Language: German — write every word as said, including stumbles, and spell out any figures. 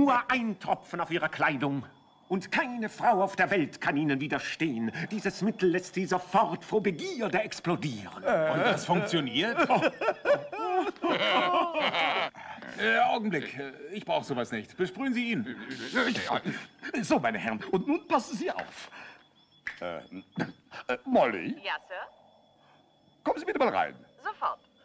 Nur ein Tropfen auf Ihrer Kleidung. Und keine Frau auf der Welt kann Ihnen widerstehen. Dieses Mittel lässt Sie sofort vor Begierde explodieren. Äh. Und das funktioniert? Oh. äh, Augenblick, ich brauche sowas nicht. Besprühen Sie ihn. So, meine Herren, und nun passen Sie auf. Äh, äh, Molly? Ja, Sir? Kommen Sie bitte mal rein. Sofort.